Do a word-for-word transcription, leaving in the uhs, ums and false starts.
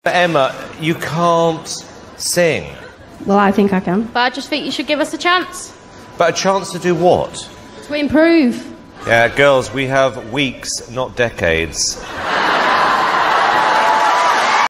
Emma, you can't sing. Well, I think I can. But I just think you should give us a chance. But a chance to do what? To improve. Yeah, girls, we have weeks, not decades.